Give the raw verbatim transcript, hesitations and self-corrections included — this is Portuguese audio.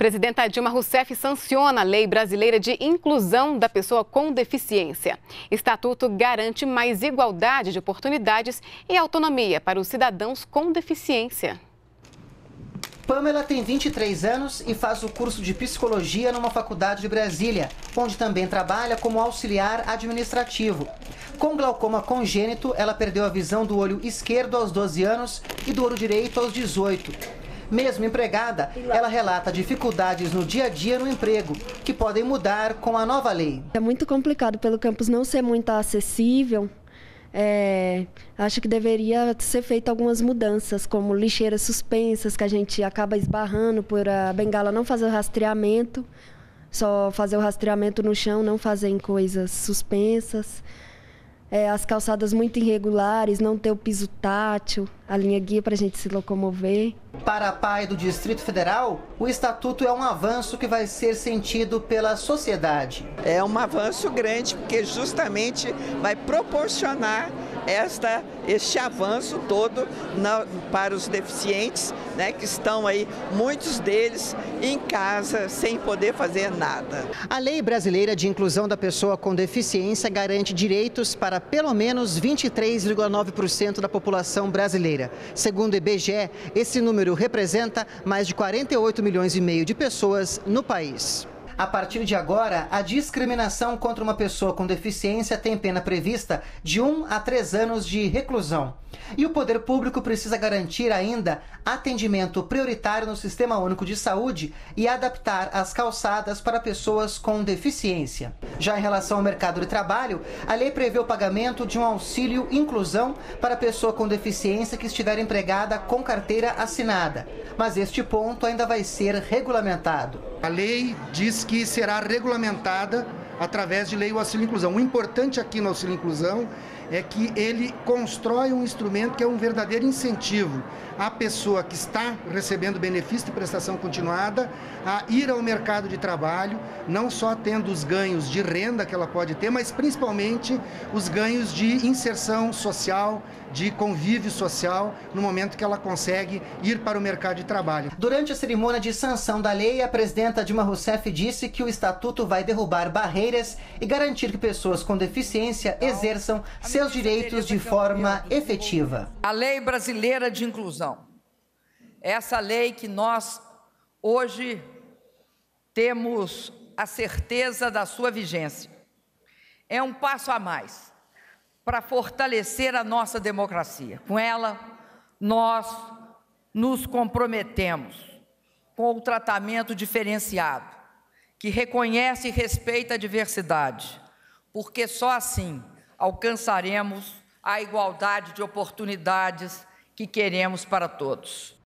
Presidenta Dilma Rousseff sanciona a Lei Brasileira de Inclusão da Pessoa com Deficiência. Estatuto garante mais igualdade de oportunidades e autonomia para os cidadãos com deficiência. Pamela tem vinte e três anos e faz o curso de psicologia numa faculdade de Brasília, onde também trabalha como auxiliar administrativo. Com glaucoma congênito, ela perdeu a visão do olho esquerdo aos doze anos e do olho direito aos dezoito. Mesmo empregada, ela relata dificuldades no dia a dia no emprego, que podem mudar com a nova lei. É muito complicado pelo campus não ser muito acessível. É, acho que deveria ser feita algumas mudanças, como lixeiras suspensas, que a gente acaba esbarrando por a bengala não fazer o rastreamento, só fazer o rastreamento no chão, não fazer em coisas suspensas. É, as calçadas muito irregulares, não ter o piso tátil, a linha guia para a gente se locomover. Para a P A I do Distrito Federal, o Estatuto é um avanço que vai ser sentido pela sociedade. É um avanço grande, porque justamente vai proporcionar esta, este avanço todo na, para os deficientes, né, que estão aí, muitos deles, em casa, sem poder fazer nada. A Lei Brasileira de Inclusão da Pessoa com Deficiência garante direitos para pelo menos vinte e três vírgula nove por cento da população brasileira. Segundo o I B G E, esse número representa mais de quarenta e oito milhões e meio de pessoas no país. A partir de agora, a discriminação contra uma pessoa com deficiência tem pena prevista de um a três anos de reclusão. E o poder público precisa garantir ainda atendimento prioritário no Sistema Único de Saúde e adaptar as calçadas para pessoas com deficiência. Já em relação ao mercado de trabalho, a lei prevê o pagamento de um auxílio inclusão para pessoa com deficiência que estiver empregada com carteira assinada. Mas este ponto ainda vai ser regulamentado. A lei diz que será regulamentada através de lei o auxílio inclusão. O importante aqui no auxílio inclusão é que ele constrói um instrumento que é um verdadeiro incentivo à pessoa que está recebendo benefício de prestação continuada a ir ao mercado de trabalho, não só tendo os ganhos de renda que ela pode ter, mas principalmente os ganhos de inserção social, de convívio social, no momento que ela consegue ir para o mercado de trabalho. Durante a cerimônia de sanção da lei, a presidenta Dilma Rousseff disse que o Estatuto vai derrubar barreiras e garantir que pessoas com deficiência exerçam seus direitos de forma efetiva. A Lei Brasileira de Inclusão, essa lei que nós hoje temos a certeza da sua vigência, é um passo a mais para fortalecer a nossa democracia. Com ela, nós nos comprometemos com o tratamento diferenciado, que reconhece e respeita a diversidade, porque só assim alcançaremos a igualdade de oportunidades que queremos para todos.